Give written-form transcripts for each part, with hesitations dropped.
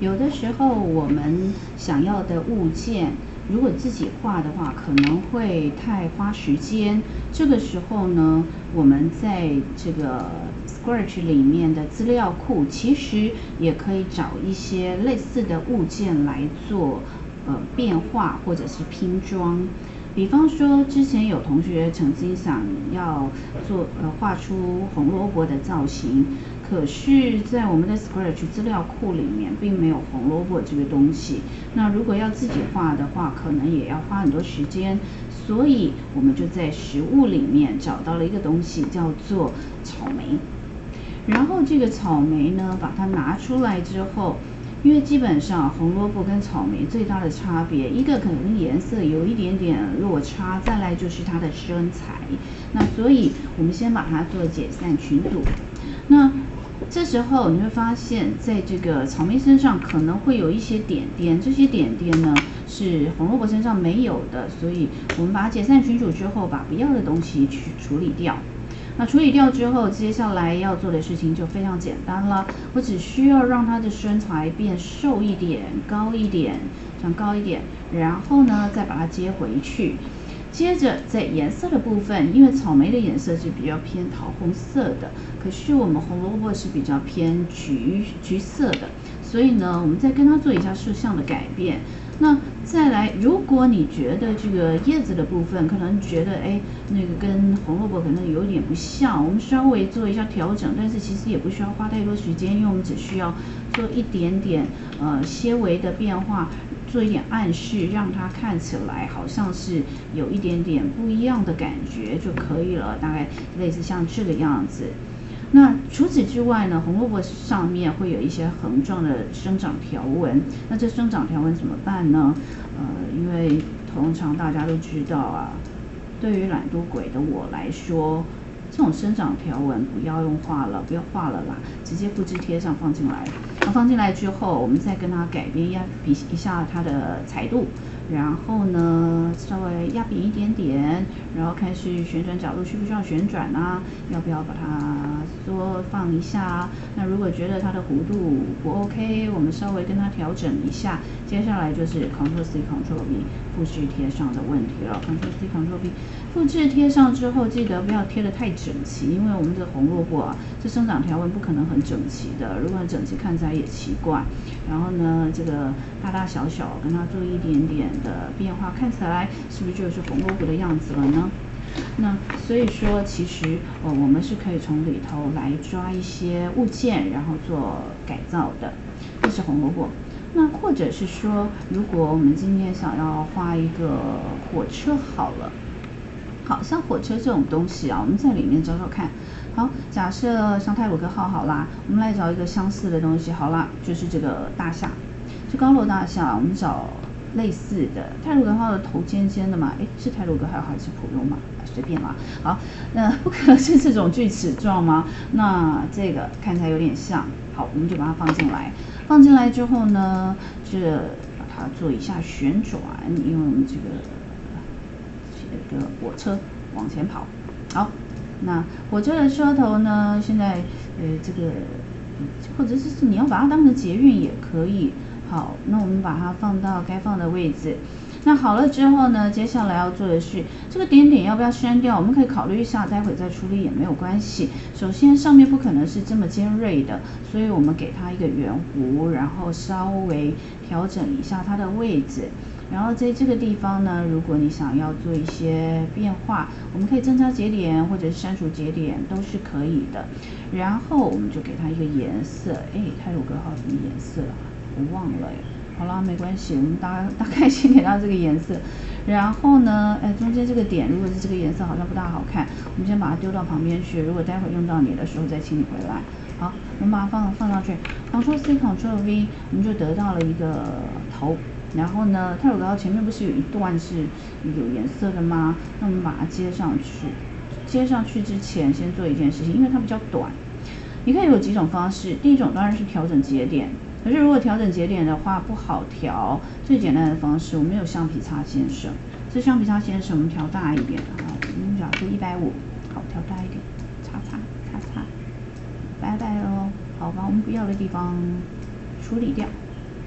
有的时候我们想要的物件，如果自己画的话，可能会太花时间。这个时候呢，我们在这个 Scratch 里面的资料库，其实也可以找一些类似的物件来做变化或者是拼装。比方说，之前有同学曾经想要做画出红萝卜的造型，可是，在我们的 Scratch 资料库里面并没有红萝卜这个东西。那如果要自己画的话，可能也要花很多时间，所以我们就在实物里面找到了一个东西，叫做草莓。然后这个草莓呢，把它拿出来之后，因为基本上红萝卜跟草莓最大的差别，一个可能颜色有一点点落差，再来就是它的身材。那所以我们先把它做解散群组。那这时候你会发现在这个草莓身上可能会有一些点点，这些点点呢是红萝卜身上没有的，所以我们把它解散群组之后，把不要的东西去处理掉。那处理掉之后，接下来要做的事情就非常简单了。我只需要让它的身材变瘦一点、高一点，长高一点，然后呢再把它接回去。接着在颜色的部分，因为草莓的颜色是比较偏桃红色的，可是我们红萝卜是比较偏橘色的，所以呢，我们再跟它做一下色相的改变。那再来，如果你觉得这个叶子的部分可能觉得那个跟红萝卜可能有点不像，我们稍微做一下调整，但是其实也不需要花太多时间，因为我们只需要做一点点些微的变化，做一点暗示，让它看起来好像是有一点点不一样的感觉就可以了，大概类似像这个样子。那除此之外呢，红萝卜上面会有一些横状的生长条纹。那这生长条纹怎么办呢？因为通常大家都知道啊，对于懒惰鬼的我来说，这种生长条纹不要画了啦，直接复制贴上放进来。那放进来之后，我们再跟它改变一下它的彩度。然后呢，稍微压扁一点点，然后看是旋转角度需不需要旋转啊？要不要把它缩放一下？那如果觉得它的弧度不 OK， 我们稍微跟它调整一下。接下来就是 Ctrl+C、Ctrl+V 复制贴上的问题了。Ctrl+C、Ctrl+V 复制贴上之后，记得不要贴得太整齐，因为我们的红萝卜啊，这生长条纹不可能很整齐的，如果很整齐看起来也奇怪。然后呢，这个大大小小跟它做一点点的变化，看起来是不是就是红萝卜的样子了呢？那所以说，其实我们是可以从里头来抓一些物件，然后做改造的。这是红萝卜。那或者是说，如果我们今天想要画一个火车好了，好像火车这种东西啊，我们在里面找找看。好，假设像太鲁阁号好啦，我们来找一个相似的东西好啦，就是这个大厦，这高楼大厦，我们找类似的。太鲁阁号的头尖尖的嘛，是太鲁阁号还是普悠玛？随便啦。好，那不可能是这种锯齿状吗？那这个看起来有点像。好，我们就把它放进来。放进来之后呢，把它做一下旋转，因为我们这个火车往前跑。好，那火车的车头呢，现在这个或者是你要把它当成捷运也可以。好，那我们把它放到该放的位置。那好了之后呢，接下来要做的是这个点点要不要删掉？我们可以考虑一下，待会再处理也没有关系。首先上面不可能是这么尖锐的，所以我们给它一个圆弧，然后稍微调整一下它的位置。然后在这个地方呢，如果你想要做一些变化，我们可以增加节点或者是删除节点都是可以的。然后我们就给它一个颜色，太鲁阁号什么颜色啊？我忘了好啦，没关系，我们大概先给它这个颜色。然后呢，中间这个点如果是这个颜色好像不大好看，我们先把它丢到旁边去。如果待会用到你的时候再请你回来。好，我们把它放上去 ，Ctrl+C、Ctrl+V， 我们就得到了一个头。然后呢，太鲁阁号前面不是有一段是有颜色的吗？那我们把它接上去。接上去之前，先做一件事情，因为它比较短，你可以有几种方式。第一种当然是调整节点，可是如果调整节点的话不好调，最简单的方式，我们有橡皮擦先生。这橡皮擦先生我们调大一点啊，我们假设150，好，调大一点，擦，拜拜喽。好，把我们不要的地方处理掉。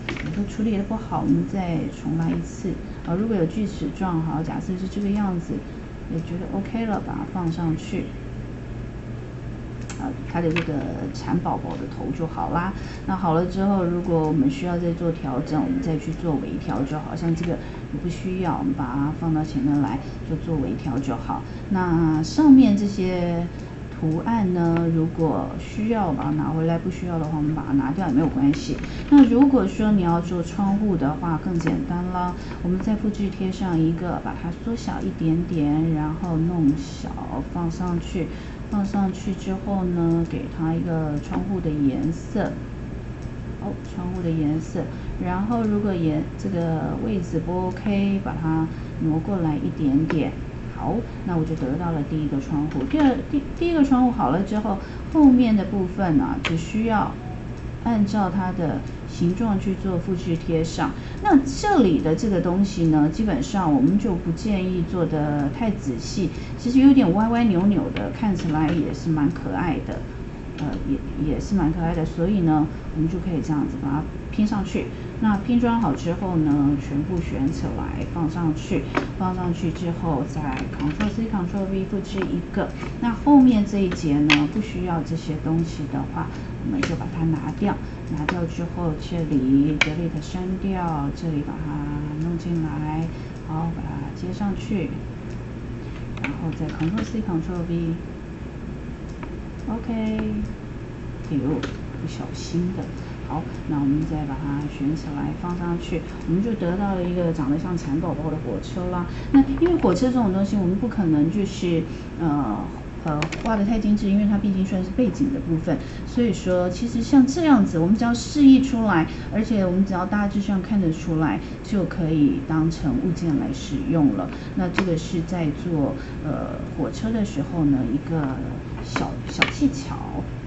有时候处理的不好，我们再重来一次。如果有锯齿状，好，假设是这个样子，也觉得 OK 了，把它放上去。它的这个蚕宝宝的头就好啦。那好了之后，如果我们需要再做调整，我们再去做微调就好。像这个也不需要，我们把它放到前面来，就做微调就好。那上面这些图案呢，如果需要把它拿回来，不需要的话，我们把它拿掉也没有关系。那如果说你要做窗户的话，更简单啦。我们再复制贴上一个，把它缩小一点点，然后弄小放上去。放上去之后呢，给它一个窗户的颜色。窗户的颜色。然后如果这个位置不 OK， 把它挪过来一点点。好，那我就得到了第一个窗户。第一个窗户好了之后，后面的部分呢，只需要按照它的形状去做复制贴上。那这里的这个东西呢，基本上我们就不建议做的太仔细，其实有点歪歪扭扭的，看起来也是蛮可爱的。也是蛮可爱的，所以呢，我们就可以这样子把它拼上去。那拼装好之后呢，全部选起来放上去，放上去之后再 Ctrl+C、Ctrl+V 复制一个。那后面这一节呢，不需要这些东西的话，我们就把它拿掉。拿掉之后，这里 Delete 删掉，这里把它弄进来，好，把它接上去，然后再 Ctrl+C、Ctrl+V。OK， 哎呦，不小心的。好，那我们再把它选起来放上去，我们就得到了一个长得像蚕宝宝的火车啦。那因为火车这种东西，我们不可能就是画得太精致，因为它毕竟算是背景的部分。所以说，其实像这样子，我们只要示意出来，而且我们只要大致上看得出来，就可以当成物件来使用了。那这个是在做火车的时候呢，一个小技巧。